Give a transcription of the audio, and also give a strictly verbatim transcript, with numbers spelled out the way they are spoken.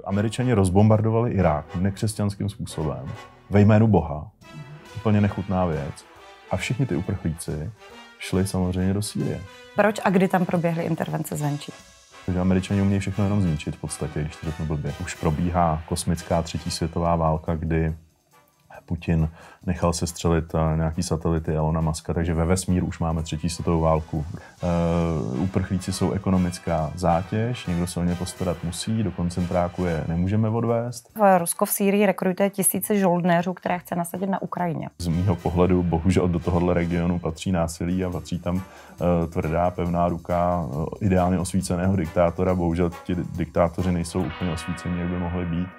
Američani rozbombardovali Irák nekřesťanským způsobem, ve jménu Boha. Úplně nechutná věc. A všichni ty uprchlíci šli samozřejmě do Sýrie. Proč a kdy tam proběhly intervence zvenčí? Takže Američani umějí všechno jenom zničit v podstatě, když to řeknu blbě. Už probíhá kosmická třetí světová válka, kdy Putin nechal se střelit nějaký satelity Elona Muska, takže ve vesmíru už máme třetí světovou válku. Uh, uprchlíci jsou ekonomická zátěž, někdo se o ně postarat musí, do koncentráku je nemůžeme odvést. Rusko v Sýrii rekrutuje tisíce žoldnéřů, které chce nasadit na Ukrajině. Z mýho pohledu bohužel do tohohle regionu patří násilí a patří tam uh, tvrdá, pevná ruka uh, ideálně osvíceného diktátora. Bohužel ti diktátoři nejsou úplně osvícení, jak by mohli být.